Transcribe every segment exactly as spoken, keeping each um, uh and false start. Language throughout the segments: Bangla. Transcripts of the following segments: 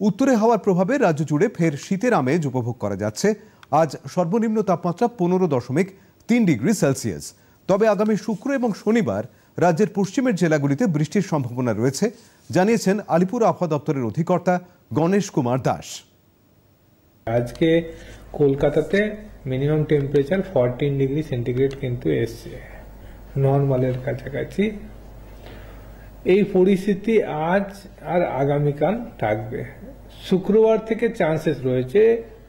উত্তরে হাওয়ার প্রভাবে রাজ্য জুড়ে ফের শীতের আমেজ উপভোগ করা যাচ্ছে। আজ সর্বনিম্ন তাপমাত্রা পনেরো দশমিক তিন ডিগ্রি সেলসিয়াস। তবে আগামী শুক্র এবং শনিবার রাজ্যের পশ্চিমের জেলাগুলিতে বৃষ্টির সম্ভাবনা রয়েছে, জানিয়েছেন আলিপুর আবহাওয়া দপ্তরের অধিকর্তা গণেশ কুমার দাস। আজকে কলকাতাতে মিনিমাম টেম্পারেচার চৌদ্দ ডিগ্রি সেন্টিগ্রেড কিন্তু এসছে, নর্মালের কাছাকাছি। এই পরিস্থিতি আজ আর আগামীকাল থাকবে। শুক্রবার থেকে চান্সেস রয়েছে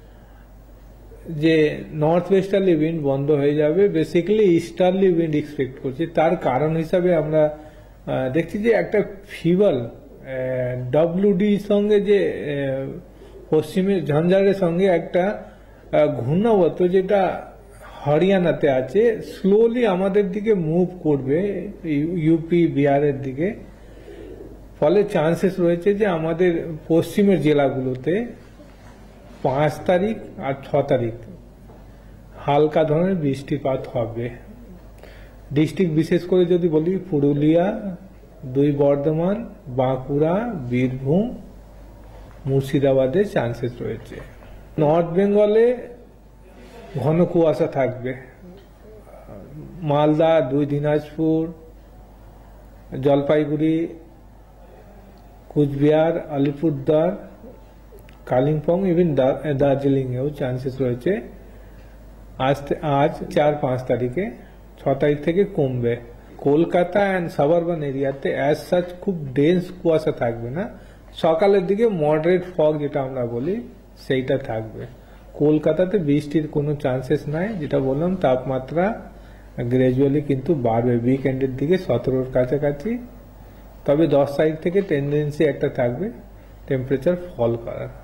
যে নর্থ ওয়েস্টার্লি উইন্ড বন্ধ হয়ে যাবে, বেসিক্যালি ইস্টার্লি উইন্ড এক্সপেক্ট করছি। তার কারণ হিসাবে আমরা দেখছি যে একটা ফিভাল ডব্লিউডির সঙ্গে যে পশ্চিমের ঝঞ্ঝারের সঙ্গে একটা ঘূর্ণাবর্ত যেটা হরিয়ানাতে আছে, স্লোলি আমাদের দিকে মুভ করবে ইউপি বিহারের দিকে। ফলে চান্সেস রয়েছে যে আমাদের পশ্চিমের জেলাগুলোতে পাঁচ তারিখ আর ছ তারিখ হালকা ধরনের বৃষ্টিপাত হবে। ডিস্ট্রিক্ট বিশেষ করে যদি বলি, পুরুলিয়া, দুই বর্ধমান, বাঁকুড়া, বীরভূম, মুর্শিদাবাদে চান্সেস রয়েছে। নর্থ বেঙ্গলে ঘন কুয়াশা থাকবে। মালদা, দুই দিনাজপুর, জলপাইগুড়ি, কুচবিহার, আলিপুরদুয়ার, কালিম্পং, ইভেন দার্জিলিং এও চান্সেস রয়েছে। আজ আজ চার পাঁচ তারিখে, ছ তারিখ থেকে কমবে। কলকাতা অ্যান্ড সাবারবান এরিয়াতে অ্যাজ সাচ খুব ডেন্স কুয়াশা থাকবে না, সকালের দিকে মডারেট ফগ যেটা আমরা বলি সেইটা থাকবে। কলকাতাতে বৃষ্টির কোনো চান্সেস নাই। যেটা বললাম, তাপমাত্রা গ্র্যাজুয়ালি কিন্তু বাড়বে উইকেন্ডের দিকে সতেরোর কাছাকাছি। তবে দশ তারিখ থেকে টেন্ডেন্সি একটা থাকবে টেম্পারেচার ফল করার।